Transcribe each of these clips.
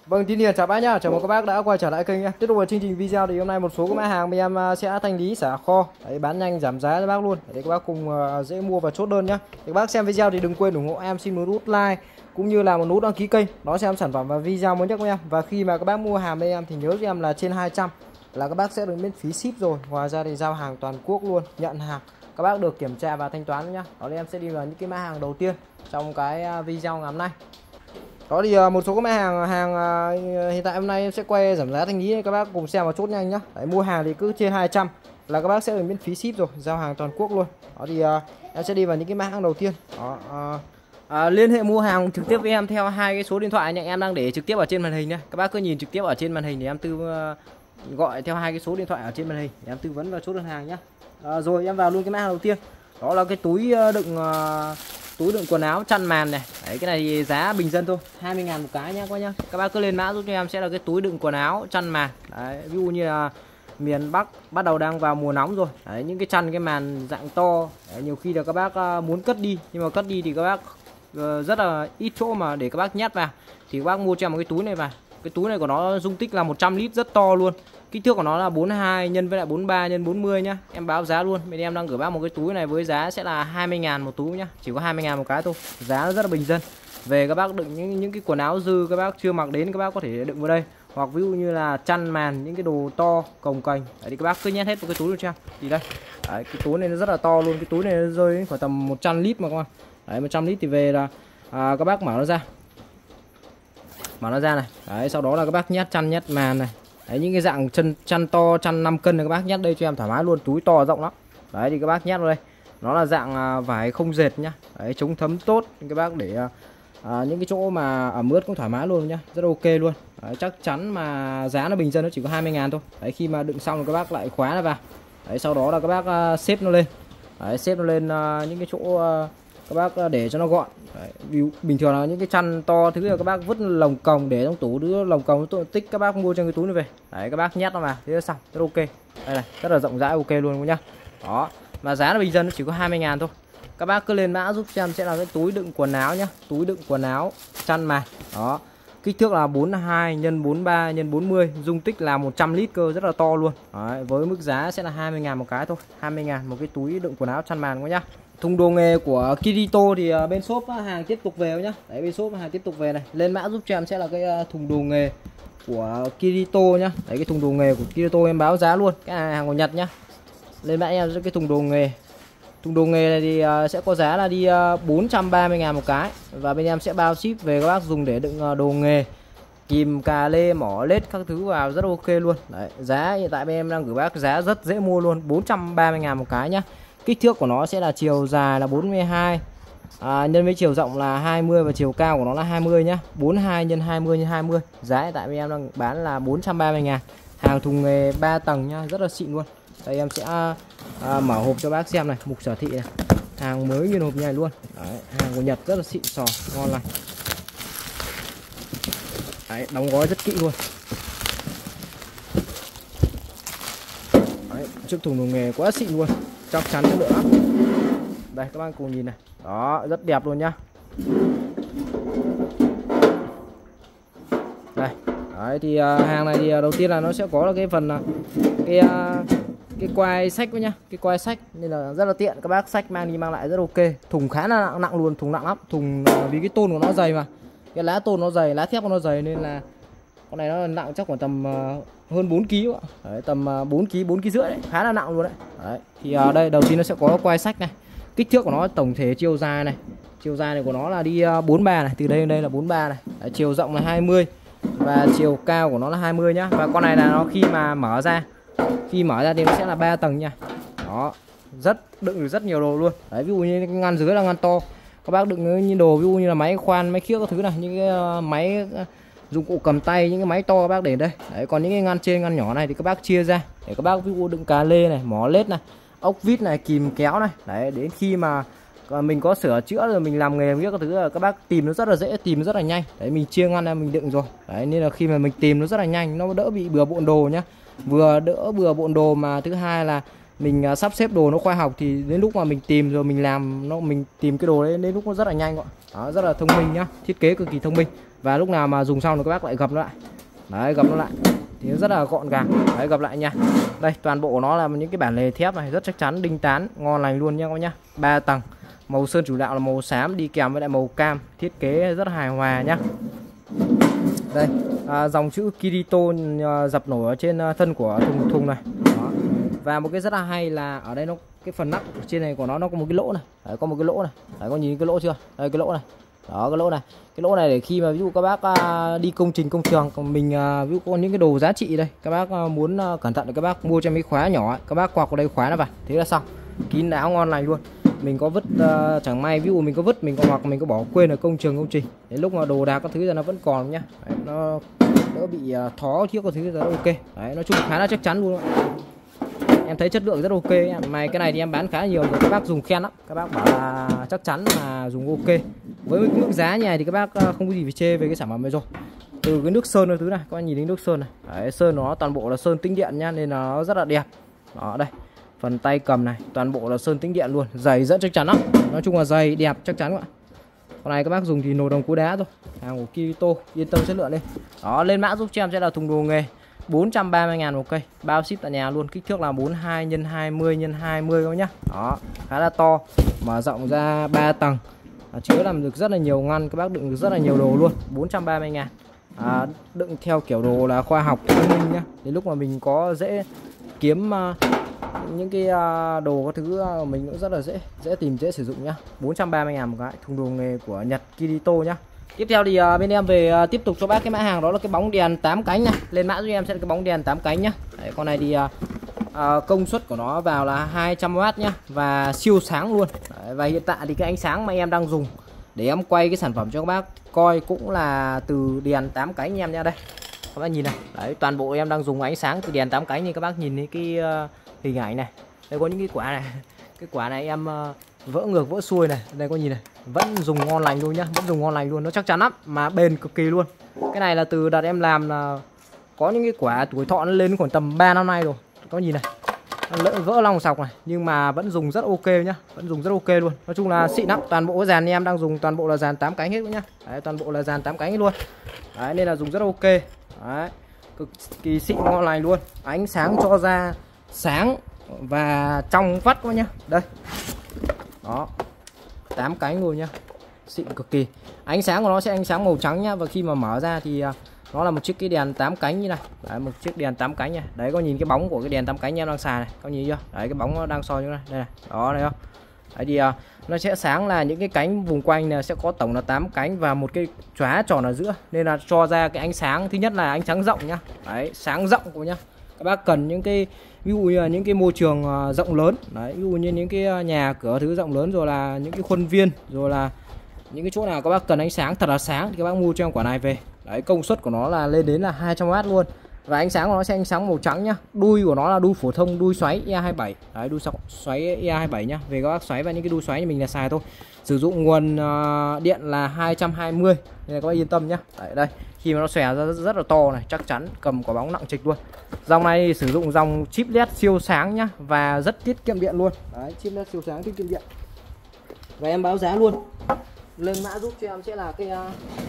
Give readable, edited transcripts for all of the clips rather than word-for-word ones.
Vâng, Tín Hiền chào bác nhá, chào mừng các bác đã quay trở lại kênh nhé. Tiếp tục vào chương trình video thì hôm nay một số các mã hàng bên em sẽ thanh lý xả kho, đấy, bán nhanh giảm giá cho bác luôn để các bác cùng dễ mua và chốt đơn nhá. Thì các bác xem video thì đừng quên ủng hộ em, xin một nút like cũng như là một nút đăng ký kênh, đó xem sản phẩm và video mới nhất của em. Và khi mà các bác mua hàng bên em thì nhớ cho em là trên 200 là các bác sẽ được miễn phí ship rồi. Ngoài ra thì giao hàng toàn quốc luôn, nhận hàng các bác được kiểm tra và thanh toán nhá. Đó là em sẽ đi vào những cái mã hàng đầu tiên trong cái video ngày hôm nay. Đó thì một số các mã hàng hiện tại hôm nay em sẽ quay giảm giá thanh lý, các bác cùng xem và chốt nhanh nhá. Đấy, mua hàng thì cứ trên 200 là các bác sẽ được miễn phí ship rồi, giao hàng toàn quốc luôn. Đó thì em sẽ đi vào những cái mã hàng đầu tiên. Đó, liên hệ mua hàng trực tiếp với em theo hai cái số điện thoại nha, em đang để trực tiếp ở trên màn hình nhé. Các bác cứ nhìn trực tiếp ở trên màn hình để em gọi theo hai cái số điện thoại ở trên màn hình để em tư vấn và chốt đơn hàng nhá. Rồi em vào luôn cái mã hàng đầu tiên. Đó là cái túi đựng quần áo chăn màn này. Đấy, cái này thì giá bình dân thôi, 20.000 một cái nhá các bác nhá. Các bác cứ lên mã giúp cho em sẽ là cái túi đựng quần áo chăn màn. Đấy, ví dụ như là miền Bắc bắt đầu đang vào mùa nóng rồi. Đấy, những cái chăn cái màn dạng to. Đấy, nhiều khi là các bác muốn cất đi, nhưng mà cất đi thì các bác rất là ít chỗ mà để các bác nhét vào. Thì các bác mua cho em một cái túi này vào. Cái túi này của nó dung tích là 100 lít, rất to luôn. Kích thước của nó là 42 nhân với lại 43 nhân 40 nhá. Em báo giá luôn. Bên em đang gửi bác một cái túi này với giá sẽ là 20.000 một túi nhá. Chỉ có 20.000 một cái thôi. Giá nó rất là bình dân. Về các bác đựng những cái quần áo dư các bác chưa mặc đến, các bác có thể đựng vào đây. Hoặc ví dụ như là chăn màn, những cái đồ to cồng kềnh. Đấy thì các bác cứ nhét hết vào cái túi luôn cho em. Thì đây. Đấy, cái túi này nó rất là to luôn. Cái túi này nó rơi đến khoảng tầm 100 lít mà các bạn. Đấy, 100 lít thì về là các bác mở nó ra. Mở nó ra này. Đấy, sau đó là các bác nhét chăn nhét màn này. Đấy, những cái dạng chăn to, chăn 5 cân này các bác nhét đây cho em thoải mái luôn, túi to rộng lắm. Đấy thì các bác nhét vào đây. Nó là dạng vải không dệt nhá. Đấy, chống thấm tốt. Các bác để những cái chỗ mà ẩm ướt cũng thoải mái luôn nhá, rất ok luôn. Đấy, chắc chắn mà giá nó bình dân, nó chỉ có 20.000 thôi. Đấy, khi mà đựng xong thì các bác lại khóa nó vào. Đấy, sau đó là các bác xếp nó lên. Đấy, xếp nó lên những cái chỗ các bác để cho nó gọn. Đấy, bình thường là những cái chăn to thứ là các bác vứt lồng còng để trong tủ, đứa lồng còng nó tích, các bác mua trong cái túi này về. Đấy, các bác nhét nó vào thế là xong, rất ok. Đây này, rất là rộng rãi, ok luôn nhá. Đó, mà giá là bình dân, nó chỉ có 20.000 thôi. Các bác cứ lên mã giúp cho em sẽ là cái túi đựng quần áo nhá, túi đựng quần áo chăn màn. Đó, kích thước là 42 x 43 x 40, dung tích là 100 lít cơ, rất là to luôn. Đấy, với mức giá sẽ là 20.000 một cái thôi, 20.000 một cái túi đựng quần áo chăn màn quá nhá. Thùng đồ nghề của Kirito thì bên shop hàng tiếp tục về nhá. Đấy, bên shop hàng tiếp tục về này. Lên mã giúp cho em sẽ là cái thùng đồ nghề của Kirito nhá. Đấy, cái thùng đồ nghề của Kirito em báo giá luôn, cái hàng của Nhật nhá. Lên mã em cái thùng đồ nghề. Thùng đồ nghề này thì sẽ có giá là đi 430.000 một cái. Và bên em sẽ bao ship về, các bác dùng để đựng đồ nghề, kìm, cà lê, mỏ, lết các thứ vào, rất ok luôn. Đấy, giá hiện tại bên em đang gửi bác giá rất dễ mua luôn, 430.000 một cái nhá. Kích thước của nó sẽ là chiều dài là 42 nhân với chiều rộng là 20 và chiều cao của nó là 20 nhá. 42 x 20 x 20. Giá hiện tại bên em đang bán là 430.000. Hàng thùng nghề 3 tầng nhá, rất là xịn luôn. Đây em sẽ mở hộp cho bác xem này, mục sở thị này. Hàng mới nguyên hộp như này luôn. Đấy, hàng của Nhật rất là xịn sò, ngon lành. Đấy, đóng gói rất kỹ luôn. Đấy, chiếc thùng đồ nghề quá xịn luôn, chắc chắn chất lượng lắm. Đây các bạn cùng nhìn này, đó, rất đẹp luôn nhá. Đây, đấy thì hàng này thì đầu tiên là nó sẽ có là cái phần cái quai sách với nhá, cái quai sách nên là rất là tiện, các bác sách mang đi mang lại rất ok. Thùng khá là nặng luôn, thùng nặng lắm, thùng vì cái tôn của nó dày mà, cái lá tôn nó dày, lá thép của nó dày nên là con này nó nặng chắc khoảng tầm hơn 4 kg ạ. Đấy, tầm 4 kg, 4 kg rưỡi đấy, khá là nặng luôn đấy. Đấy, thì đây đầu tiên nó sẽ có quai sách này. Kích thước của nó tổng thể chiều dài này. Chiều dài này của nó là đi 43 này, từ đây đến đây là 43 này. Đấy, chiều rộng là 20 và chiều cao của nó là 20 nhá. Và con này là nó khi mở ra thì nó sẽ là 3 tầng nha. Đó, đựng được rất nhiều đồ luôn. Đấy, ví dụ như cái ngăn dưới là ngăn to. Các bác đựng như đồ ví dụ như là máy khoan, máy khiếc các thứ này, những cái máy dụng cụ cầm tay, những cái máy to các bác để đây. Đấy, còn những cái ngăn trên ngăn nhỏ này thì các bác chia ra để các bác ví dụ đựng cà lê này, mỏ lết này, ốc vít này, kìm kéo này. Đấy, đến khi mà mình có sửa chữa rồi mình làm nghề biết các thứ là các bác tìm nó rất là dễ, tìm nó rất là nhanh. Đấy, mình chia ngăn ra mình đựng rồi. Đấy, nên là khi mà mình tìm nó rất là nhanh, nó đỡ bị bừa bộn đồ nhá. Vừa đỡ bừa bộn đồ mà thứ hai là mình sắp xếp đồ nó khoa học thì đến lúc mà mình tìm rồi mình làm nó, mình tìm cái đồ đấy đến lúc nó rất là nhanh ạ. Đó, rất là thông minh nhá, thiết kế cực kỳ thông minh. Và lúc nào mà dùng xong thì các bác lại gập nó lại. Đấy, gập nó lại thì nó rất là gọn gàng. Đấy, gập lại nha. Đây, toàn bộ của nó là những cái bản lề thép này, rất chắc chắn, đinh tán, ngon lành luôn nha các bác nhá. 3 tầng. Màu sơn chủ đạo là màu xám đi kèm với lại màu cam, thiết kế rất hài hòa nhá. Đây, dòng chữ Kirito dập nổi ở trên thân của thùng này. Đó. Và một cái rất là hay là ở đây nó cái phần nắp trên này của nó có một cái lỗ này. Đấy, có một cái lỗ này. Đấy, có nhìn cái lỗ chưa? Đây cái lỗ này. Đó, cái lỗ này. Cái lỗ này để khi mà ví dụ các bác đi công trình công trường, còn mình ví dụ có những cái đồ giá trị đây, các bác muốn cẩn thận thì các bác mua cho mấy khóa nhỏ ấy, các bác quạc vào đây khóa nó vào. Thế là xong. Kín đáo ngon lành luôn. Mình có vứt chẳng may ví dụ mình có vứt mình có hoặc mình có bỏ quên ở công trường công trình, đến lúc mà đồ đạc các thứ ra nó vẫn còn nhá. Đấy, nó đỡ bị thó thiếu các thứ ra ok. Đấy, nói chung khá là chắc chắn luôn. Em thấy chất lượng rất ok em. Cái này thì em bán khá nhiều rồi, các bác dùng khen lắm, các bác bảo là chắc chắn là dùng ok. Với cái mức giá như này thì các bác không có gì phải chê về cái sản phẩm này rồi. Từ cái nước sơn thứ này, các bạn nhìn đến nước sơn này. Đấy, sơn nó toàn bộ là sơn tĩnh điện nhá, nên là nó rất là đẹp. Đó đây. Phần tay cầm này toàn bộ là sơn tĩnh điện luôn, dày rất chắc chắn lắm. Nói chung là dày đẹp chắc chắn các bạn. Con này các bác dùng thì nồi đồng cối đá thôi. Hàng của Kirito, yên tâm chất lượng đi. Đó, lên mã giúp cho em sẽ là thùng đồ nghề 430.000 một cây, bao ship tại nhà luôn. Kích thước là 42 x 20 x 20 các bác nhá. Đó, khá là to, mở rộng ra 3 tầng. Chứa làm được rất là nhiều ngăn, các bác đựng được rất là nhiều đồ luôn. 430.000. Đựng theo kiểu đồ là khoa học thông minh nhá. Đến lúc mà mình có dễ kiếm những cái đồ các thứ mình cũng rất là dễ tìm, dễ sử dụng nhá. 430.000 một cái, thùng đồ nghề của Nhật Kirito nhá. Tiếp theo thì bên em về tiếp tục cho bác cái mã hàng đó là cái bóng đèn 8 cánh nha. Lên mã giúp em sẽ là cái bóng đèn 8 cánh nhá. Đấy, con này thì công suất của nó vào là 200W nhá, và siêu sáng luôn. Đấy, và hiện tại thì cái ánh sáng mà em đang dùng để em quay cái sản phẩm cho các bác coi cũng là từ đèn 8 cánh nha em nha. Đây các bác nhìn này. Đấy, toàn bộ em đang dùng ánh sáng từ đèn 8 cánh, như các bác nhìn thấy cái hình ảnh này. Đây có những cái quả này. Cái quả này em vỡ ngược vỡ xuôi này. Đây có nhìn này, vẫn dùng ngon lành luôn nhá, vẫn dùng ngon lành luôn, nó chắc chắn lắm mà bền cực kỳ luôn. Cái này là từ đợt em làm là có những cái quả tuổi thọ nó lên khoảng tầm 3 năm nay rồi. Có nhìn này, nó vỡ lòng sọc này, nhưng mà vẫn dùng rất ok nhá, vẫn dùng rất ok luôn. Nói chung là xịn lắm. Toàn bộ cái dàn em đang dùng toàn bộ là dàn 8 cánh hết nhá. Đấy, toàn bộ là dàn 8 cánh hết luôn. Đấy, nên là dùng rất ok. Đấy, cực kỳ xịn ngon lành luôn. Ánh sáng cho ra sáng và trong vắt quá nhá. Đây. Đó. 8 cánh luôn nhá. Xịn cực kỳ. Ánh sáng của nó sẽ ánh sáng màu trắng nhá, và khi mà mở ra thì nó là một chiếc cái đèn 8 cánh như này. Đấy, một chiếc đèn 8 cánh nha. Đấy, có nhìn cái bóng của cái đèn 8 cánh em đang xài này, có nhìn chưa? Đấy, cái bóng nó đang soi như này. Đây này. Đó này không? Đấy thì nó sẽ sáng là những cái cánh vùng quanh này sẽ có tổng là 8 cánh và một cái chóa tròn ở giữa, nên là cho ra cái ánh sáng, thứ nhất là ánh sáng rộng nhá. Đấy, sáng rộng của nhá. Các bác cần những cái ví dụ như là những cái môi trường rộng lớn. Đấy, ví dụ như những cái nhà cửa thứ rộng lớn, rồi là những cái khuôn viên, rồi là những cái chỗ nào các bác cần ánh sáng thật là sáng thì các bác mua cho em quả này về. Đấy, công suất của nó là lên đến là 200W luôn. Và ánh sáng của nó sẽ ánh sáng màu trắng nhá. Đuôi của nó là đuôi phổ thông, đuôi xoáy EA27. Đấy, đuôi xoáy EA27 nhá. Về các bác xoáy vào những cái đuôi xoáy như mình là xài thôi. Sử dụng nguồn điện là 220, nên là các bác yên tâm nhá. Đấy, đây, khi mà nó xòe ra rất là to này, chắc chắn cầm quả bóng nặng trịch luôn. Dòng này sử dụng dòng chip LED siêu sáng nhá, và rất tiết kiệm điện luôn. Đấy, chip LED siêu sáng tiết kiệm điện. Và em báo giá luôn. Lên mã giúp cho em sẽ là cái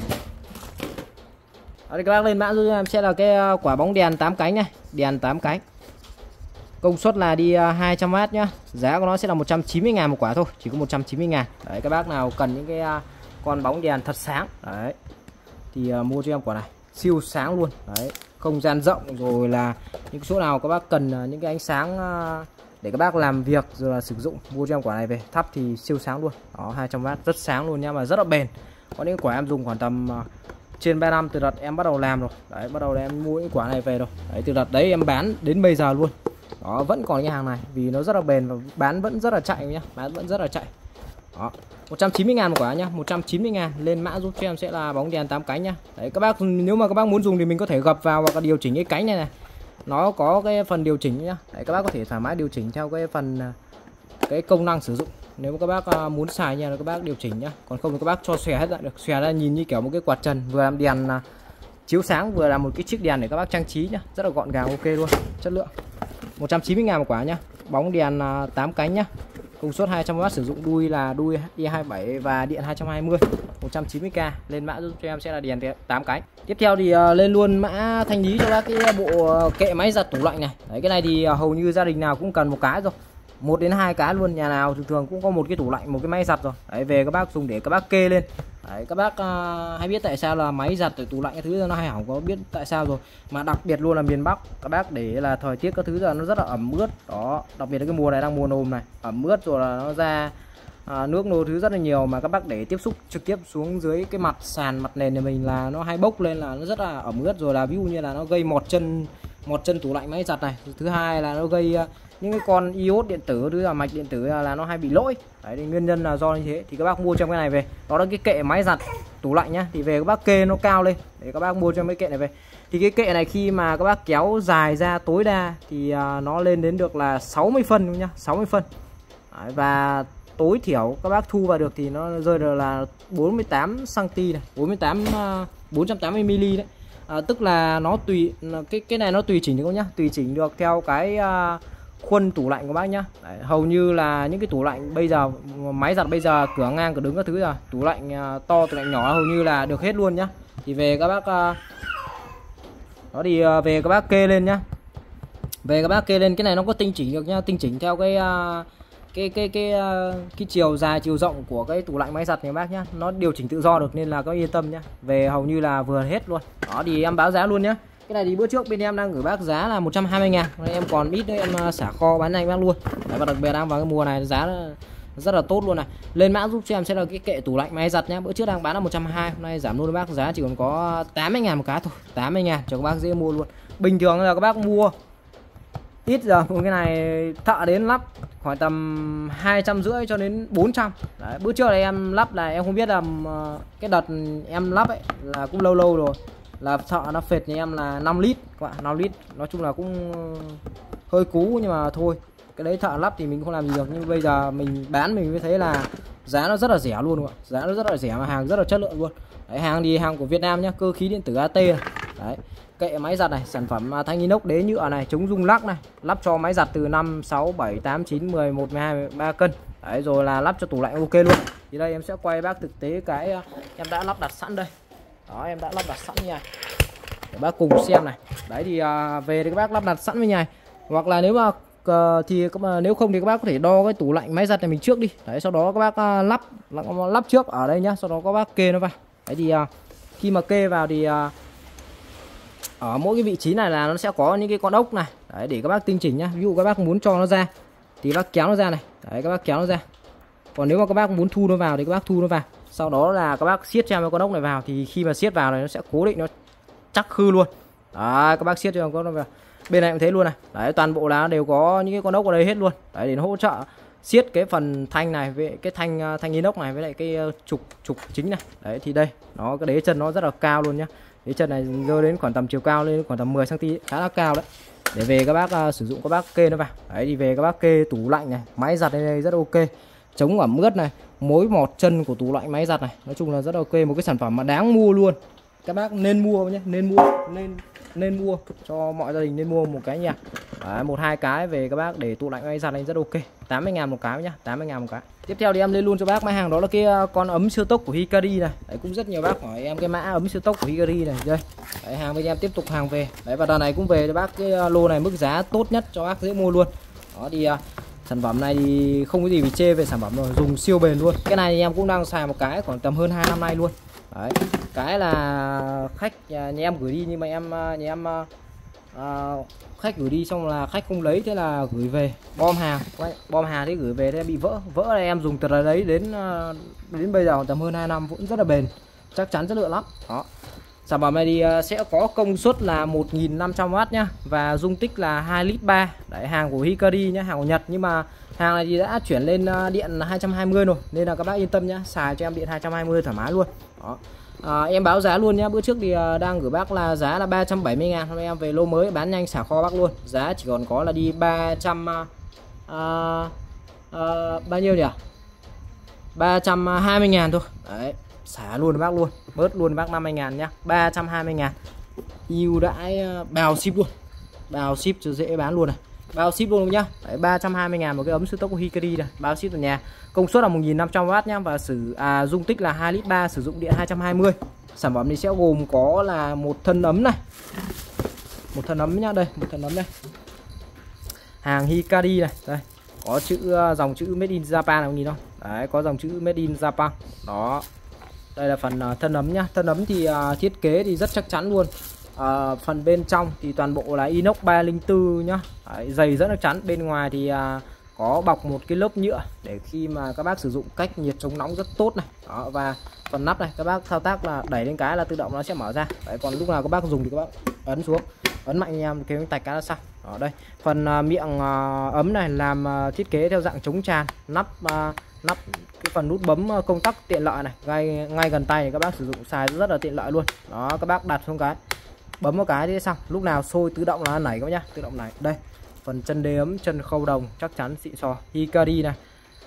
đây, các bác lên mã giúp em sẽ là cái quả bóng đèn 8 cánh này, đèn 8 cánh. Công suất là đi 200W nhá. Giá của nó sẽ là 190.000 một quả thôi, chỉ có 190.000. Đấy, các bác nào cần những cái con bóng đèn thật sáng đấy thì mua cho em quả này, siêu sáng luôn. Đấy, không gian rộng, rồi là những chỗ nào các bác cần những cái ánh sáng để các bác làm việc rồi là sử dụng, mua cho em quả này về thắp thì siêu sáng luôn. Đó, 200W rất sáng luôn nha, mà rất là bền. Có những quả em dùng khoảng tầm trên 3 năm từ đợt em bắt đầu làm rồi. Đấy, bắt đầu là em mua những quả này về rồi. Đấy, từ đợt đấy em bán đến bây giờ luôn. Đó, vẫn còn cái hàng này vì nó rất là bền và bán vẫn rất là chạy nhá, bán vẫn rất là chạy. Đó, 190.000 một quả nhá, 190.000. Lên mã giúp cho em sẽ là bóng đèn 8 cánh nhá. Đấy, các bác nếu mà các bác muốn dùng thì mình có thể gập vào và điều chỉnh cái cánh này này. Nó có cái phần điều chỉnh nhá. Đấy, các bác có thể thoải mái điều chỉnh theo cái phần cái công năng sử dụng. Nếu mà các bác muốn xài nha, các bác điều chỉnh nhá. Còn không thì các bác cho xòe hết ra được. Xòe ra nhìn như kiểu một cái quạt trần, vừa làm đèn chiếu sáng, vừa là một cái chiếc đèn để các bác trang trí nhá. Rất là gọn gàng, ok luôn, chất lượng. 190.000 một quả nhá. bóng đèn 8 cánh nhá. Công suất 200W, sử dụng đuôi là đuôi i27 và điện 220 190k. Lên mã giúp cho em sẽ là đèn 8 cánh. Tiếp theo thì lên luôn mã thanh lý cho bác cái bộ kệ máy giặt tủ lạnh này. Đấy, cái này thì hầu như gia đình nào cũng cần một cái rồi, 1 đến 2 cái luôn, nhà nào thường thường cũng có một cái tủ lạnh, một cái máy giặt rồi. Đấy, về các bác dùng để các bác kê lên. Đấy, các bác hay biết tại sao là máy giặt tủ lạnh cái thứ nó hay hỏng, có biết tại sao rồi. Mà đặc biệt luôn là miền Bắc các bác để là thời tiết các thứ giờ nó rất là ẩm ướt đó, đặc biệt là cái mùa này đang mùa nồm này, ẩm ướt rồi là nó ra nước nô thứ rất là nhiều, mà các bác để tiếp xúc trực tiếp xuống dưới cái mặt sàn mặt nền nhà mình là nó hay bốc lên, là nó rất là ẩm ướt, rồi là ví dụ như là nó gây mọt chân tủ lạnh máy giặt này. Thứ hai là nó gây những cái con iốt điện tử, thứ là mạch điện tử là nó hay bị lỗi. Đấy, thì nguyên nhân là do như thế. Thì các bác mua trong cái này về, đó là cái kệ máy giặt tủ lạnh nhá, thì về các bác kê nó cao lên để các bác mua cho mấy kệ này về. Thì cái kệ này khi mà các bác kéo dài ra tối đa thì nó lên đến được là 60 phân nhá, 60 phân. Đấy, và tối thiểu các bác thu vào được thì nó rơi được là 48 cm này, 480 mm đấy. Tức là nó tùy cái này nó tùy chỉnh được không nhá, tùy chỉnh được theo cái khuôn tủ lạnh của bác nhá. Đấy, hầu như là những cái tủ lạnh bây giờ, máy giặt bây giờ cửa ngang cửa đứng các thứ, là tủ lạnh to tủ lạnh nhỏ hầu như là được hết luôn nhá. Thì về các bác đó thì về các bác kê lên nhá, về các bác kê lên. Cái này nó có tinh chỉnh được nhá, tinh chỉnh theo cái chiều dài chiều rộng của cái tủ lạnh máy giặt này bác nhá, nó điều chỉnh tự do được nên là có yên tâm nhá. Về hầu như là vừa hết luôn. Đó thì em báo giá luôn nhá. Cái này thì bữa trước bên em đang gửi bác giá là 120.000, em còn ít nữa em xả kho bán nhanh bác luôn. Đấy, và đặc biệt đang vào cái mùa này giá rất là tốt luôn này. Lên mã giúp cho em sẽ là cái kệ tủ lạnh máy giặt nhá. Bữa trước đang bán là 120, hôm nay giảm luôn bác, giá chỉ còn có 80.000 một cái thôi, 80.000 cho các bác dễ mua luôn. Bình thường là các bác mua ít giờ cái này thợ đến lắp khoảng tầm 250 cho đến 400. Đấy, bữa trước này em lắp là em không biết là cái đợt em lắp ấy là cũng lâu rồi, là thợ nó phệt nhà em là 5 lít các bạn, 5 lít. Nói chung là cũng hơi cú, nhưng mà thôi, cái đấy thợ lắp thì mình không làm gì được. Nhưng bây giờ mình bán mình mới thấy là giá nó rất là rẻ luôn các bạn, giá nó rất là rẻ mà hàng rất là chất lượng luôn. Đấy, hàng thì hàng của Việt Nam nhá, cơ khí điện tử AT này. Đấy, kệ máy giặt này, sản phẩm thanh inox đế nhựa này, chống rung lắc này, lắp cho máy giặt từ 5, 6, 7, 8, 9, 11, 12, 13 cân. Đấy, rồi là lắp cho tủ lạnh ok luôn. Thì đây em sẽ quay bác thực tế cái em đã lắp đặt sẵn đây. Đó, em đã lắp đặt sẵn nha, để bác cùng xem này. Đấy thì về thì các bác lắp đặt sẵn với nhà, hoặc là nếu mà nếu không thì các bác có thể đo cái tủ lạnh máy giặt này mình trước đi. Đấy, sau đó các bác lắp trước ở đây nhá, sau đó các bác kê nó vào. Đấy thì khi mà kê vào thì ở mỗi cái vị trí này là nó sẽ có những cái con ốc này. Đấy, để các bác tinh chỉnh nhá. Ví dụ các bác muốn cho nó ra thì bác kéo nó ra này. Đấy, các bác kéo nó ra. Còn nếu mà các bác muốn thu nó vào thì các bác thu nó vào. Sau đó là các bác siết cho con ốc này vào, thì khi mà siết vào này nó sẽ cố định, nó chắc khư luôn. Đấy, các bác siết cho con ốc vào. Bên này cũng thế luôn này. Đấy, toàn bộ là đều có những cái con ốc ở đây hết luôn. Đấy, để nó hỗ trợ siết cái phần thanh này với cái thanh inox này với lại cái trục chính này. Đấy thì đây, nó cái đế chân nó rất là cao luôn nhá. Đế chân này rơi đến khoảng tầm chiều cao lên khoảng tầm 10 cm, khá là cao đấy. Để về các bác sử dụng, các bác kê nó vào. Đấy thì về các bác kê tủ lạnh này, máy giặt đây rất ok. Chống ẩm ướt này, mối mọt chân của tủ lạnh máy giặt này, nói chung là rất ok, một cái sản phẩm mà đáng mua luôn. Các bác nên mua nhé, nên mua cho mọi gia đình, nên mua một cái nha. Đấy, 1-2 cái về các bác để tủ lạnh máy giặt này rất ok. 80.000 một cái nhá, 80.000 một cái. Tiếp theo thì em lên luôn cho bác máy hàng, đó là cái con ấm siêu tốc của Hikari này. Đấy, cũng rất nhiều bác hỏi em cái mã ấm siêu tốc của Hikari này. Đây, đấy, hàng bên em tiếp tục hàng về. Đấy, và đợt này cũng về cho bác cái lô này mức giá tốt nhất cho bác dễ mua luôn. Đó thì sản phẩm này thì không có gì bị chê về sản phẩm rồi, dùng siêu bền luôn. Cái này thì em cũng đang xài một cái khoảng tầm hơn 2 năm nay luôn. Đấy, cái là khách nhà em gửi đi, nhưng mà nhà em khách gửi đi xong là khách không lấy, thế là gửi về bom hàng thế, gửi về thế bị vỡ này. Em dùng từ đấy đến bây giờ tầm hơn 2 năm vẫn rất là bền, chắc chắn chất lượng lắm. Đó, sản phẩm này thì sẽ có công suất là 1500W nhá, và dung tích là 2,3 lít. Đấy, hàng của Hikari nhá, hàng của Nhật, nhưng mà hàng này thì đã chuyển lên điện 220 rồi, nên là các bác yên tâm nhá, xài cho em điện 220 thoải mái luôn. Đó. Em báo giá luôn nhá. Bữa trước thì đang gửi bác là giá là 370.000, hôm nay em về lô mới bán nhanh xả kho bác luôn, giá chỉ còn có là đi 300 bao nhiêu nhỉ, 320.000 thôi. Đấy, xả luôn bác luôn, bớt luôn bác 50.000 nhá, 320.000 ưu đãi, bao ship luôn, bao ship cho dễ bán luôn này. bao ship luôn nhá. Đấy, 320.000 một cái ấm siêu tốc của Hikari này, bao ship ở nhà. Công suất là 1500W nhá và dung tích là 2 lít 3, sử dụng điện 220. Sản phẩm này sẽ gồm có là một thân ấm này. Một thân ấm nhá, đây, một thân ấm đây. Hàng Hikari này, đây. Có dòng chữ Made in Japan này, nhìn không? Đấy, có dòng chữ Made in Japan. Đó. Đây là phần thân ấm nhá. Thân ấm thì thiết kế thì rất chắc chắn luôn. Phần bên trong thì toàn bộ là inox 304 nhá. Đấy, dày rất là chắn. Bên ngoài thì có bọc một cái lớp nhựa để khi mà các bác sử dụng cách nhiệt chống nóng rất tốt này. Đó, và phần nắp này các bác thao tác là đẩy lên cái là tự động nó sẽ mở ra. Đấy, còn lúc nào các bác dùng thì các bác ấn xuống, ấn mạnh em cái tạch cái là xong. Ở đây phần miệng ấm này làm thiết kế theo dạng chống tràn, nắp cái phần nút bấm công tắc tiện lợi này, ngay gần tay này các bác sử dụng xài rất là tiện lợi luôn. Đó, các bác đặt xuống cái bấm một cái thế xong, lúc nào sôi tự động là nảy các bác nhá, tự động nảy. Đây phần chân đế ấm, chân khâu đồng chắc chắn xịn sò Hikari này.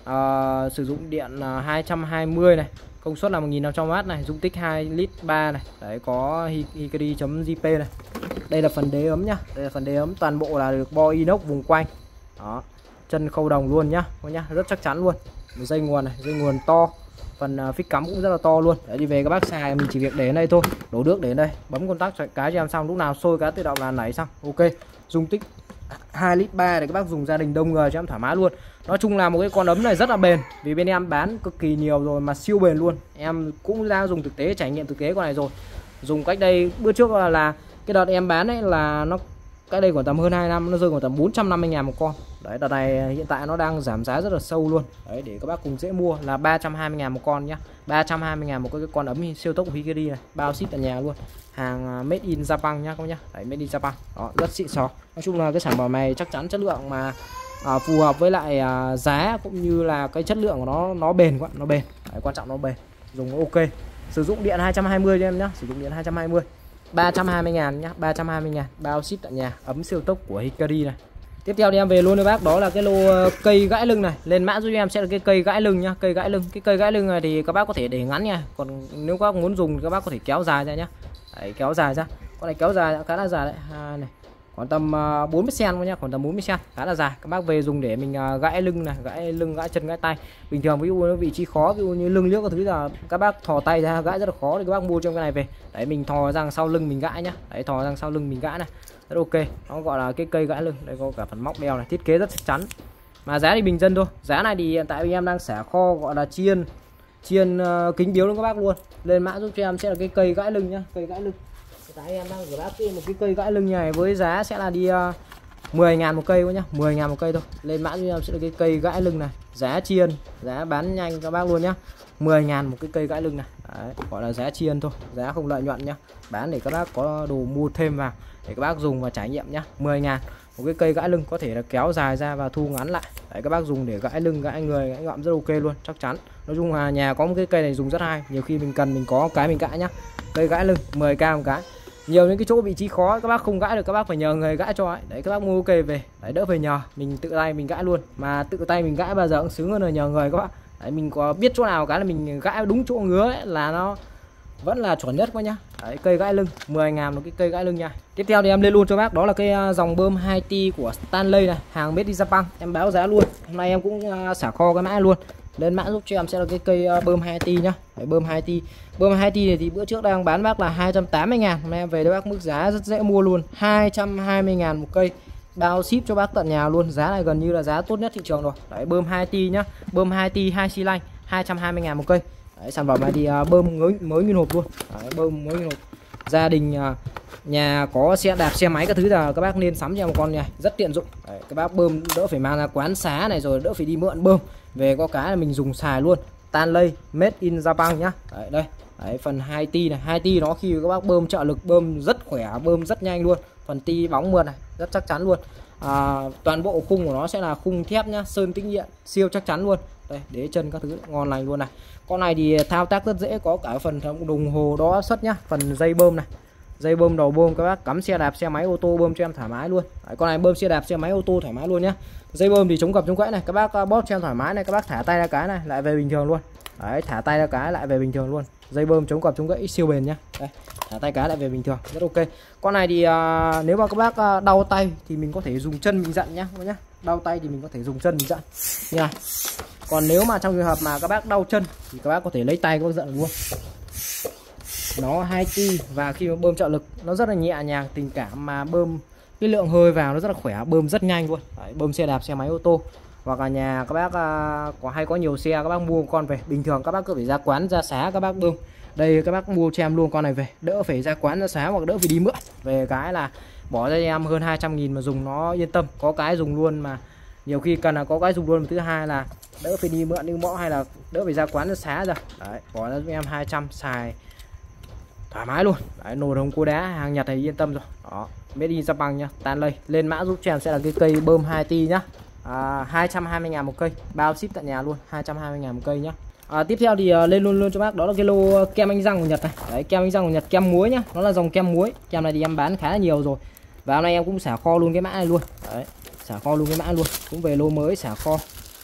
Sử dụng điện 220 này, công suất là 1500W này, dung tích 2 lít 3 này. Đấy, có Hikari.jp này. Đây là phần đế ấm nhá, đây là phần đế ấm, toàn bộ là được bo inox vùng quanh. Đó, chân khâu đồng luôn nhá, rất chắc chắn luôn. Dây nguồn này, dây nguồn to, phần phích cắm cũng rất là to luôn. Đấy, đi về các bác xài mình chỉ việc để đến đây thôi, đổ nước để đến đây, bấm công tắc cái cho em xong, lúc nào sôi cái tự động là nảy xong. Ok, dung tích 2 lít 3 để các bác dùng gia đình đông người cho em thoải mái luôn. Nói chung là một cái con ấm này rất là bền, vì bên em bán cực kỳ nhiều rồi mà siêu bền luôn. Em cũng đang dùng thực tế, trải nghiệm thực tế con này rồi. Dùng cách đây bữa trước là cái đợt em bán ấy là nó cái đây còn tầm hơn 2 năm, nó rơi còn tầm 450.000 một con. Đấy, đợt này hiện tại nó đang giảm giá rất là sâu luôn. Đấy, để các bác cùng dễ mua là 320.000 một con nhá. 320.000 một cái con ấm siêu tốc của Hikari này, bao ship tại nhà luôn. Hàng made in Japan nhá các bác nhá. Đấy, made in Japan. Đó, rất xịn sò. Nói chung là cái sản phẩm này chắc chắn chất lượng mà phù hợp với lại giá cũng như là cái chất lượng của nó bền quá, nó bền. Đấy, quan trọng nó bền. Dùng ok. Sử dụng điện 220 cho em nhá, sử dụng điện 220. 320.000 nhá, 320.000 bao ship tại nhà, ấm siêu tốc của Hikari này. Tiếp theo thì em về luôn với bác, đó là cái lô cây gãi lưng này. Lên mã giúp em sẽ là cái cây gãi lưng nhá, cây gãi lưng. Cái cây gãi lưng này thì các bác có thể để ngắn nha, còn nếu các bác muốn dùng thì các bác có thể kéo dài ra nhá. Đấy, kéo dài ra. Con này kéo dài khá là dài đấy. Này. Khoảng tầm 40 cm nhá, khoảng tầm 40 cm, khá là dài. Các bác về dùng để mình gãi lưng này, gãi lưng, gãi chân, gãi tay. Bình thường ví dụ như vị trí khó, ví dụ như lưng liếc các thứ là các bác thò tay ra gãi rất là khó thì các bác mua trong cái này về. Đấy, mình thò ra sau lưng mình gãi nhá. Đấy, thò ra sau lưng mình gãi này. Rất ok. Nó gọi là cái cây gãi lưng. Đây có cả phần móc beo này, thiết kế rất chắc chắn. Mà giá thì bình dân thôi. Giá này thì hiện tại em đang xả kho gọi là chiên kính biếu đến các bác luôn. Lên mã giúp cho em sẽ là cái cây gãi lưng nhá, cây gãi lưng. Tại em đang gửi bác một cái cây gãi lưng này với giá sẽ là đi 10.000 một cây nhá, 10.000 một cây thôi. Lên mã cho em sẽ là cái cây gãi lưng này, giá chiên, giá bán nhanh các bác luôn nhá. 10.000 một cái cây gãi lưng này. Đấy, gọi là giá chiên thôi, giá không lợi nhuận nhá. Bán để các bác có đồ mua thêm vào để các bác dùng và trải nghiệm nhá. 10.000 một cái cây gãi lưng, có thể là kéo dài ra và thu ngắn lại. Đấy, các bác dùng để gãi lưng, gãi người, gãi ngậm rất ok luôn, chắc chắn. Nói chung là nhà có một cái cây này dùng rất hay, nhiều khi mình cần mình có cái mình gãi nhá. Cây gãi lưng 10k một cái. Nhiều những cái chỗ vị trí khó các bác không gãi được, các bác phải nhờ người gãi cho ấy. Đấy, các bác mua ok về, đấy, đỡ phải nhờ, mình tự tay mình gãi luôn. Mà tự tay mình gãi bao giờ cũng sướng hơn là nhờ người các bác. Đấy, mình có biết chỗ nào cái là mình gãi đúng chỗ ngứa ấy, là nó vẫn là chuẩn nhất quá nhá. Đấy, cây gãi lưng 10.000 một cái cây gãi lưng nha. Tiếp theo thì em lên luôn cho bác, đó là cái dòng bơm 2T của Stanley này, hàng made in Japan. Em báo giá luôn, hôm nay em cũng xả kho cái mã luôn. Lên mã giúp cho em sẽ là cái cây bơm 2T nhá. Đấy, bơm 2T. Bơm 2T này thì bữa trước đang bán bác là 280.000, hôm nay em về cho bác mức giá rất dễ mua luôn, 220.000 một cây. Bao ship cho bác tận nhà luôn, giá này gần như là giá tốt nhất thị trường rồi. Đấy, bơm 2T nhá, bơm 2T 2 xi lanh, 220.000 một cây. Đấy, sản phẩm này thì bơm mới nguyên hộp luôn. Đấy, bơm mới nguyên hộp. Gia đình nhà có xe đạp, xe máy các thứ là các bác nên sắm cho một con này, rất tiện dụng. Đấy, các bác bơm đỡ phải mang ra quán xá này, rồi đỡ phải đi mượn bơm, về có cái là mình dùng xài luôn. Stanley made in Japan nhá. Đấy, đây. Đấy, phần 2T này, 2T nó khi các bác bơm trợ lực bơm rất khỏe, bơm rất nhanh luôn. Phần ti bóng mượt này, rất chắc chắn luôn. Toàn bộ khung của nó sẽ là khung thép nhá, sơn tĩnh điện, siêu chắc chắn luôn. Đây, đế chân các thứ ngon lành luôn này. Con này thì thao tác rất dễ, có cả phần đồng hồ đo áp suất nhá, phần dây bơm này, dây bơm đầu bơm các bác cắm xe đạp, xe máy, ô tô bơm cho em thoải mái luôn. Đấy, con này bơm xe đạp, xe máy, ô tô thoải mái luôn nhá. Dây bơm thì chống gập chống gãy này, các bác bóp cho em thoải mái này, các bác thả tay ra cái này lại về bình thường luôn. Đấy, thả tay ra cái lại về bình thường luôn. Dây bơm chống gập chống gãy siêu bền nhá. Đây, thả tay cái lại về bình thường, rất ok. Con này thì nếu mà các bác đau tay thì mình có thể dùng chân mình dặn nhá các bác nhá. Đau tay thì mình có thể dùng chân mình dặn nha. Còn nếu mà trong trường hợp mà các bác đau chân thì các bác có thể lấy tay các bác dặn luôn. Nó 2 ti và khi mà bơm trợ lực nó rất là nhẹ nhàng, tình cảm, mà bơm cái lượng hơi vào nó rất là khỏe, bơm rất nhanh luôn. Đấy, bơm xe đạp, xe máy ô tô, hoặc là nhà các bác có nhiều xe, các bác mua con về, bình thường các bác cứ phải ra quán ra xá các bác bơm. Đây các bác mua cho em luôn con này về, đỡ phải ra quán ra xá hoặc đỡ phải đi mượn. Về cái là bỏ ra cho em hơn 200.000 mà dùng nó yên tâm, có cái dùng luôn, mà nhiều khi cần là có cái dùng luôn. Thứ hai là đỡ phải đi mượn đi mõ, hay là đỡ phải ra quán ra xá rồi. Đấy, bỏ ra cho em 200 xài thoải mái luôn. Đấy, nồi hồng cua đá hàng Nhật này yên tâm rồi. Đó, made in Japan nhá, tan lây. Lên mã giúp cho em sẽ là cái cây bơm 2 ti nhá. 220.000 một cây, bao ship tận nhà luôn, 220.000 một cây nhá. Tiếp theo thì lên luôn cho bác đó là cái lô kem đánh răng của Nhật này. Đấy, kem đánh răng của Nhật, kem muối nhá, nó là dòng kem muối. Kem này thì em bán khá là nhiều rồi, và hôm nay em cũng xả kho luôn cái mã này luôn. Đấy, xả kho luôn cái mã luôn, cũng về lô mới xả kho.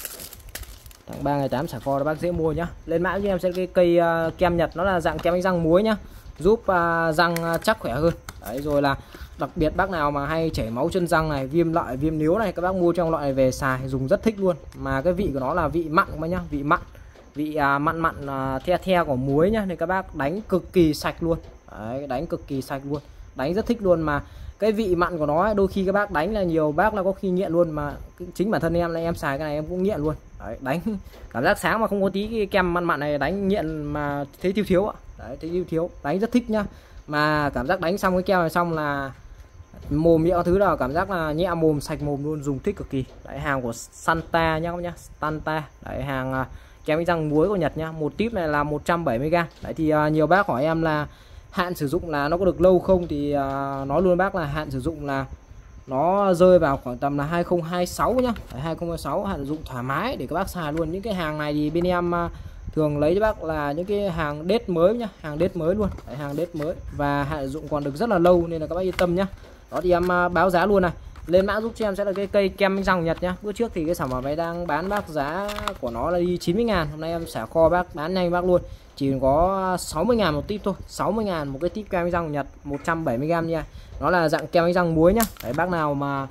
Tháng 3 ngày 8 xả kho, bác dễ mua nhá. Lên mã cho em sẽ cái cây kem Nhật, nó là dạng kem đánh răng muối nhá, giúp răng chắc khỏe hơn. Đấy, rồi là đặc biệt bác nào mà hay chảy máu chân răng này, viêm lợi, viêm níu này, các bác mua trong loại này về xài dùng rất thích luôn. Mà cái vị của nó là vị mặn các bác nhá, vị mặn, vị mặn the của muối nhá, nên các bác đánh cực kỳ sạch luôn. Đấy, đánh cực kỳ sạch luôn, đánh rất thích luôn. Mà cái vị mặn của nó ấy, đôi khi các bác đánh là nhiều bác là có khi nghiện luôn, mà chính bản thân em là em xài cái này em cũng nghiện luôn. Đấy, đánh cảm giác sáng mà không có tí cái kem mặn mặn này đánh nghiện mà thấy thiếu ạ. Đấy, thấy thiếu, đánh rất thích nhá. Mà cảm giác đánh xong cái keo này xong là mồm miệng thứ nào cảm giác là nhẹ mồm, sạch mồm luôn, dùng thích cực kỳ. Đấy, hàng của Santa nhá các bác nhá, Santa. Đấy, hàng kem đánh răng muối của Nhật nhá. Một típ này là 170g. Đấy thì nhiều bác hỏi em là hạn sử dụng là nó có được lâu không, thì nói luôn bác là hạn sử dụng là nó rơi vào khoảng tầm là 2026 nhá. Đấy, 2026 hạn sử dụng thoải mái để các bác xài luôn. Những cái hàng này thì bên em thường lấy cho bác là những cái hàng date mới nhá, hàng date mới luôn. Đấy, hàng date mới và hạn sử dụng còn được rất là lâu, nên là các bác yên tâm nhá. Đó thì em báo giá luôn này. Lên mã giúp cho em sẽ là cái cây kem đánh răng Nhật nhá. Bữa trước thì cái sản phẩm này đang bán bác giá của nó là đi 90.000, hôm nay em xả kho bác bán nhanh bác luôn, chỉ có 60.000 một tip thôi, 60.000 một cái tip kem đánh răng Nhật 170g nha. Nó là dạng kem đánh răng muối nhá. Đấy, bác nào mà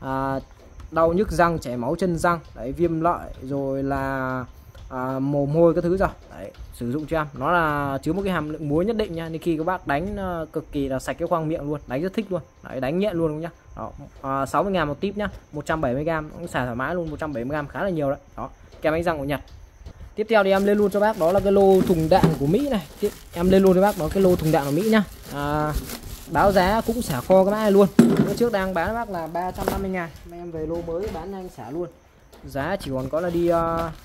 đau nhức răng, chảy máu chân răng, đấy, viêm lợi, rồi là mồ hôi các thứ rồi, đấy, sử dụng cho em. Nó là chứa một cái hàm lượng muối nhất định nha, nên khi các bác đánh cực kỳ là sạch cái khoang miệng luôn, đánh rất thích luôn. Đấy, đánh nhẹ luôn nhá. Đó, 60.000 một tip nhá, 170g cũng xài thoải mái luôn, 170g khá là nhiều đấy. Đó, kem đánh răng của Nhật. Tiếp theo thì em lên luôn cho bác đó là cái lô thùng đạn của Mỹ này. Em lên luôn cho bác đó cái lô thùng đạn của Mỹ nhá. Báo giá cũng xả kho cái mã này luôn. Bữa trước đang bán bác là 350.000, mà em về lô mới bán nhanh xả luôn. Giá chỉ còn có là đi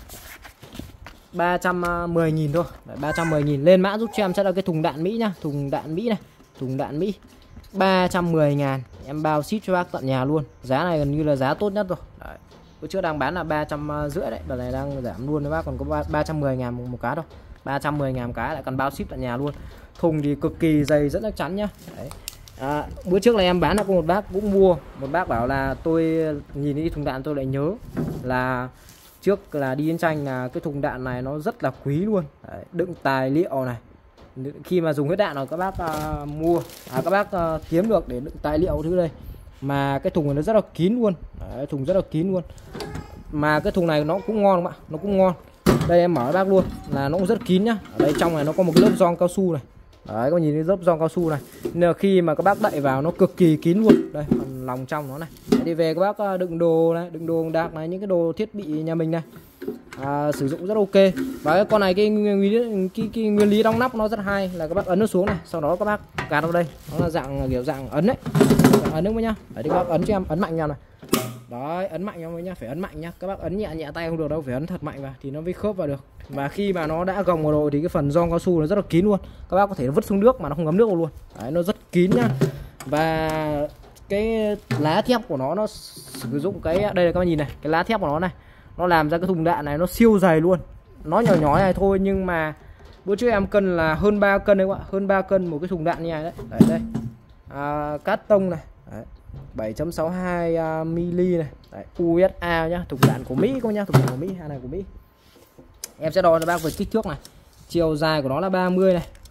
310.000 thôi. Đấy, 310.000. Lên mã giúp cho em sẽ là cái thùng đạn Mỹ nhá, thùng đạn Mỹ này, thùng đạn Mỹ 310.000, em bao ship cho bác tận nhà luôn. Giá này gần như là giá tốt nhất rồi. Đấy, bữa trước đang bán là 350 đấy, đợt này đang giảm luôn các bác, còn có 310.000 một cái thôi, 310.000 cái lại còn bao ship tận nhà luôn. Thùng thì cực kỳ dày, rất chắc chắn nhá. Đấy. Bữa trước là em bán là có một bác cũng mua, một bác bảo là tôi nhìn cái thùng đạn tôi lại nhớ là trước là đi chiến tranh là cái thùng đạn này nó rất là quý luôn. Đấy, đựng tài liệu này, khi mà dùng hết đạn rồi các bác mua, các bác kiếm được để đựng tài liệu thứ đây. Mà cái thùng này nó rất là kín luôn. Đấy, thùng rất là kín luôn. Mà cái thùng này nó cũng ngon các bạn, nó cũng ngon. Đây em mở bác luôn là nó cũng rất kín nhá. Ở đây trong này nó có một cái lớp gioăng cao su này. Đấy, các bạn nhìn thấy lớp gioăng cao su này, nên là khi mà các bác đậy vào nó cực kỳ kín luôn. Đây, phần lòng trong nó này. Đấy, thì về các bác đựng đồ này, đựng đồ đạc này, những cái đồ thiết bị nhà mình này, sử dụng rất ok. Và cái con này cái nguyên lý đóng nắp nó rất hay, là các bác ấn nó xuống này, sau đó các bác gạt vào đây, nó là dạng kiểu dạng ấn đấy, dạng ấn đấy nhá. Đấy, các bác ấn cho em, ấn mạnh vào này. Đấy, ấn mạnh nhau nhá, phải ấn mạnh nhá. Các bác ấn nhẹ nhẹ tay không được đâu, phải ấn thật mạnh vào thì nó mới khớp vào được. Và khi mà nó đã gồng vào rồi thì cái phần gioăng cao su nó rất là kín luôn. Các bác có thể vứt xuống nước mà nó không ngấm nước vào luôn. Đấy, nó rất kín nhá. Và cái lá thép của nó sử dụng cái đây là các bác nhìn này, cái lá thép của nó này, nó làm ra cái thùng đạn này nó siêu dày luôn. Nó nhỏ nhỏ này thôi nhưng mà bữa trước em cân là hơn 3 cân đấy các bạn, hơn 3 cân một cái thùng đạn như này đấy. Đấy đây. Cát tông này. Đấy. 7.62 mm này. Đấy, USA nhá, thùng đạn của Mỹ các nhá, thùng đạn của Mỹ, hàng này của Mỹ. Em sẽ đo cho bác về kích thước này. Chiều dài của nó là 30 này,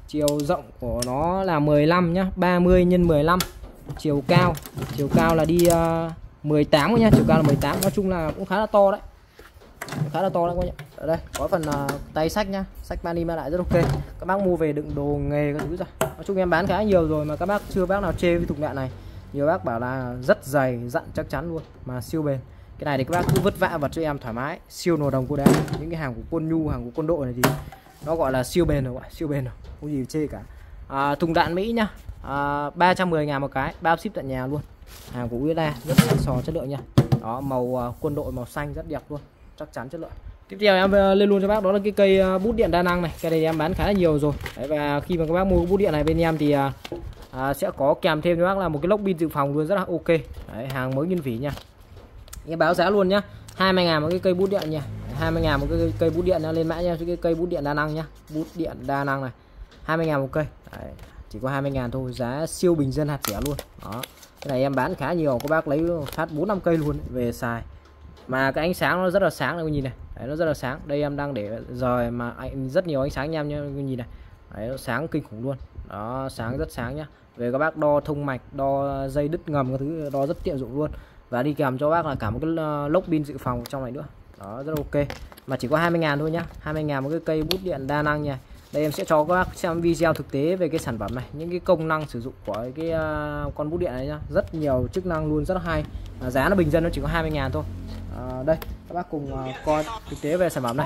Chiều rộng của nó là 15 nhá, 30 x 15. Chiều cao là đi 18 nhá, chiều cao là 18. Nói chung là cũng khá là to đấy. Khá là to đấy các bạn. Ở đây có phần tay sách nhá, sách mani mang lại rất ok. Các bác mua về đựng đồ nghề các thứ rồi. Nói chung em bán khá nhiều rồi mà các bác chưa bác nào chê với thùng đạn này. Nhiều bác bảo là rất dày, dặn chắc chắn luôn mà siêu bền. Cái này thì các bác cứ vứt vã vật cho em thoải mái. Siêu nồi đồng cô đá. Những cái hàng của quân nhu, hàng của quân đội này thì nó gọi là siêu bền rồi các bạn, siêu bền rồi, không gì chê cả. Thùng đạn Mỹ nhá, 310.000 một cái, bao ship tận nhà luôn. Hàng của Ueda rất là sò chất lượng nha. Đó, màu quân đội màu xanh rất đẹp luôn, chắc chắn chất lượng. Tiếp theo em lên luôn cho bác đó là cái cây bút điện đa năng này. Cái này em bán khá là nhiều rồi. Đấy, và khi mà các bác mua bút điện này bên em thì sẽ có kèm thêm cho bác là một cái lốc pin dự phòng luôn, rất là ok. Đấy, hàng mới nguyên vỉ nha. Em báo giá luôn nhá, 20.000 một cái cây bút điện nha, 20.000 một cái cây bút điện, lên mã nha, cái cây bút điện đa năng nhá, bút điện đa năng này, 20.000 một cây. Đấy, chỉ có 20.000 thôi, giá siêu bình dân hạt rẻ luôn. Đó, cái này em bán khá nhiều, các bác lấy phát 4-5 cây luôn về xài. Mà cái ánh sáng nó rất là sáng này, nhìn này. Đấy, nó rất là sáng. Đây em đang để rời mà rất nhiều ánh sáng nha em nhá, nhìn này. Đấy, nó sáng kinh khủng luôn. Đó, sáng rất sáng nhá. Về các bác đo thông mạch, đo dây đứt ngầm các thứ, đo rất tiện dụng luôn. Và đi kèm cho bác là cả một cái lốc pin dự phòng trong này nữa. Đó, rất ok. Mà chỉ có 20.000 thôi nhá. 20.000 một cái cây bút điện đa năng nha. Đây em sẽ cho các bác xem video thực tế về cái sản phẩm này, những cái công năng sử dụng của cái con bút điện này nhá. Rất nhiều chức năng luôn, rất là hay. Giá nó bình dân nó chỉ có 20.000 thôi. Đây các bác cùng coi thực tế về sản phẩm này.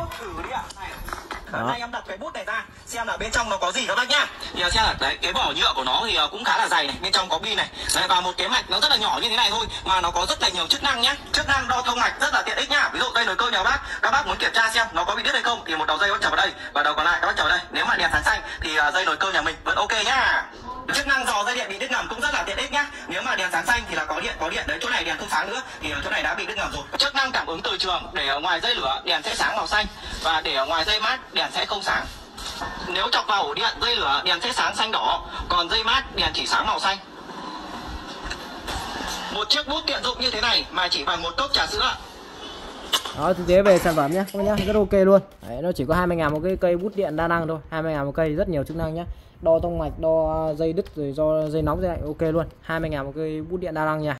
Hôm nay em đặt cái bút này ra xem là bên trong nó có gì các bác nhá. Thì xem là đấy, cái vỏ nhựa của nó thì cũng khá là dày này, bên trong có pin này. Đấy, và một cái mạch nó rất là nhỏ như thế này thôi mà nó có rất là nhiều chức năng nhá. Chức năng đo thông mạch rất là tiện ích nhá. Ví dụ đây nồi cơm nhà các bác muốn kiểm tra xem nó có bị đứt hay không thì một đầu dây bác chở vào đây và đầu còn lại các bác chở vào đây. Nếu mà đèn sáng xanh thì dây nồi cơm nhà mình vẫn ok nhá. Chức năng dò dây điện bị đứt ngầm cũng rất là tiện ích nhá. Nếu mà đèn sáng xanh thì là có điện đấy, chỗ này đèn không sáng nữa thì chỗ này đã bị đứt ngầm rồi. Chức năng cảm ứng từ trường, để ở ngoài dây lửa đèn sẽ sáng màu xanh và để ở ngoài dây mát đèn sẽ không sáng. Nếu chọc vào ổ điện dây lửa đèn sẽ sáng xanh đỏ, còn dây mát đèn chỉ sáng màu xanh. Một chiếc bút tiện dụng như thế này mà chỉ bằng một cốc trà sữa. Đó, thực tế về sản phẩm nhé các bác nhá, rất ok luôn. Đấy, nó chỉ có 20.000 một cái cây bút điện đa năng thôi, 20.000 một cây, rất nhiều chức năng nhé. Đo thông mạch, đo dây đứt rồi do dây nóng dây lạnh ok luôn. 20.000 một cây bút điện đa năng nha.